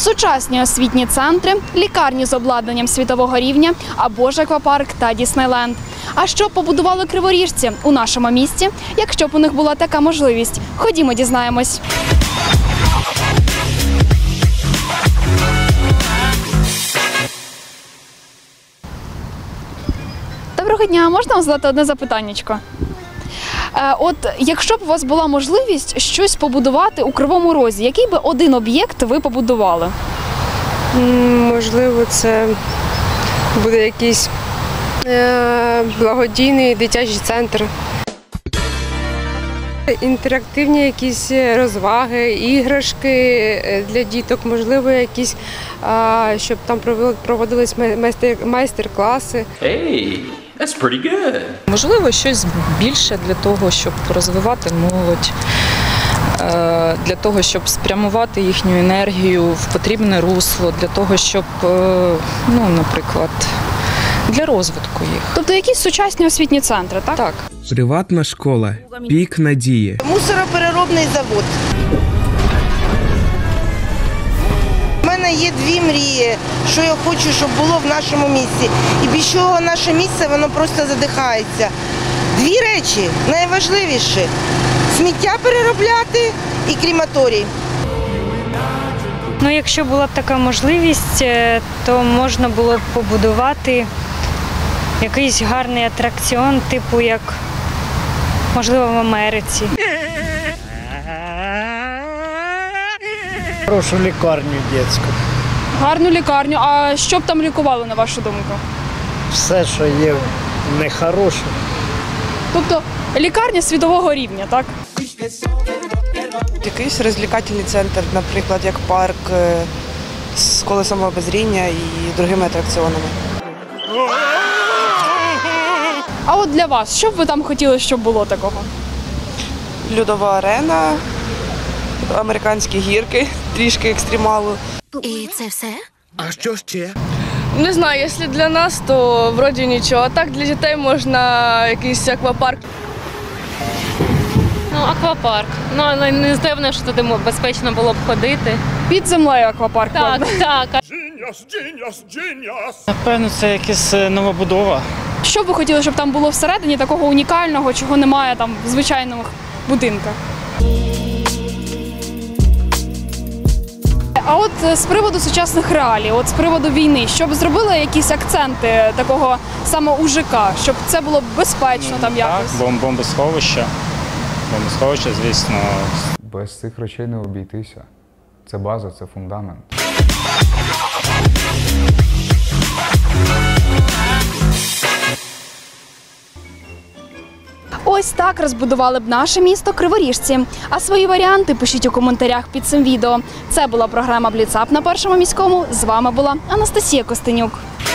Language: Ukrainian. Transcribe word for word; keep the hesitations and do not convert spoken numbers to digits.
сучасні освітні центри, лікарні з обладнанням світового рівня або ж аквапарк та Діснейленд. А що побудували криворіжці у нашому місті, якщо б у них була така можливість? Ходімо, дізнаємось. Доброго дня, можна вам задати одне запитаннячко? От якщо б у вас була можливість щось побудувати у Кривому Розі, який би один об'єкт ви побудували? Можливо, це буде якийсь е, благодійний дитячий центр. Інтерактивні якісь розваги, іграшки для діток, можливо, якісь, а, щоб там проводились майстер-класи. Hey, that's pretty good. Можливо, щось більше для того, щоб розвивати молодь, для того, щоб спрямувати їхню енергію в потрібне русло, для того, щоб, ну, наприклад, для розвитку їх. Тобто якісь сучасні освітні центри, так? Так. Приватна школа. Пік надії. Мусоропереробний завод. У мене є дві мрії, що я хочу, щоб було в нашому місті. І без чого наше місце, воно просто задихається. Дві речі найважливіші – сміття переробляти і крематорій. Ну, якщо була б така можливість, то можна було б побудувати якийсь гарний атракціон, типу як, можливо, в Америці. Хорошу лікарню дитячу. Гарну лікарню. А що б там лікували, на вашу думку? Все, що є нехороше. Тобто лікарня світового рівня, так? Якийсь розвлекательний центр, наприклад, як парк з колесом обозріння і другими атракціонами. А от для вас, що б ви там хотіли, щоб було такого? Льодова арена, американські гірки, трішки екстремалу. І це все? А що ще? Не знаю, якщо для нас, то вроді нічого. А так для дітей можна якийсь аквапарк. Ну, аквапарк. Ну, але не впевнена, що туди безпечно було б ходити. Під землею аквапарк. Так, правда? так. Genius, genius, genius! Напевно, це якась новобудова. Що б ви хотіли, щоб там було всередині такого унікального, чого немає там в звичайних будинках? А от з приводу сучасних реалій, от з приводу війни, щоб зробили якісь акценти такого саме у ЖК, щоб це було безпечно там якось? Так, бомбосховище. Бомбосховище, звісно. Без цих речей не обійтися. Це база, це фундамент. Ось так розбудували б наше місто криворіжці. А свої варіанти пишіть у коментарях під цим відео. Це була програма «Бліцап» на Першому міському. З вами була Анастасія Костенюк.